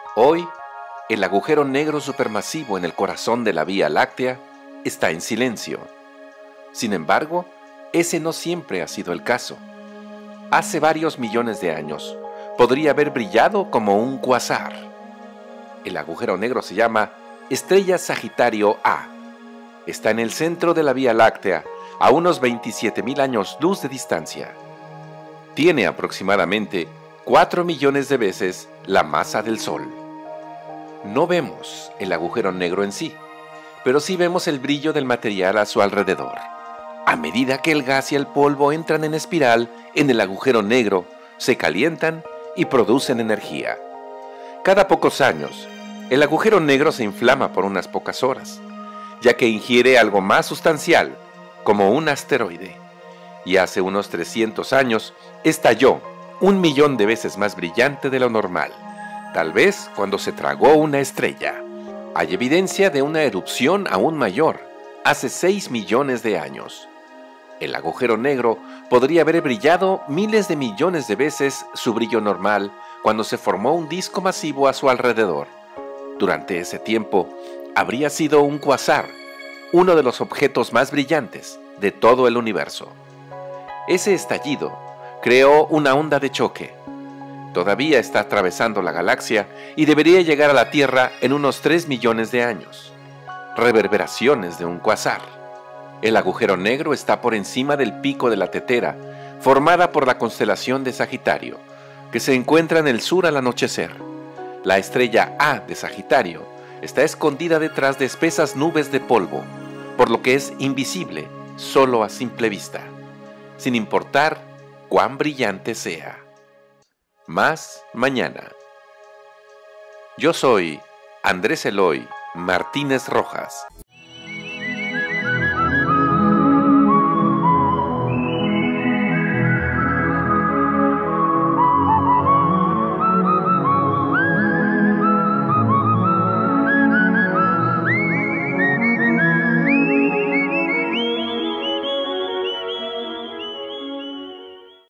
Hoy, el agujero negro supermasivo en el corazón de la Vía Láctea está en silencio. Sin embargo, ese no siempre ha sido el caso. Hace varios millones de años, podría haber brillado como un cuasar. El agujero negro se llama Estrella Sagitario A. Está en el centro de la Vía Láctea, a unos 27.000 años luz de distancia. Tiene aproximadamente 4 millones de veces la masa del Sol. No vemos el agujero negro en sí, pero sí vemos el brillo del material a su alrededor. A medida que el gas y el polvo entran en espiral en el agujero negro, se calientan y producen energía. Cada pocos años, el agujero negro se inflama por unas pocas horas, ya que ingiere algo más sustancial, como un asteroide. Y hace unos 300 años estalló 1.000.000 de veces más brillante de lo normal, tal vez cuando se tragó una estrella. Hay evidencia de una erupción aún mayor, hace 6 millones de años. El agujero negro podría haber brillado miles de millones de veces su brillo normal cuando se formó un disco masivo a su alrededor. Durante ese tiempo, habría sido un cuasar, uno de los objetos más brillantes de todo el universo. Ese estallido creó una onda de choque. Todavía está atravesando la galaxia y debería llegar a la Tierra en unos 3 millones de años. Reverberaciones de un cuasar. El agujero negro está por encima del pico de la Tetera, formada por la constelación de Sagitario, que se encuentra en el sur al anochecer. La estrella A de Sagitario está escondida detrás de espesas nubes de polvo, por lo que es invisible solo a simple vista, sin importar cuán brillante sea. Más mañana. Yo soy Andrés Eloy Martínez Rojas.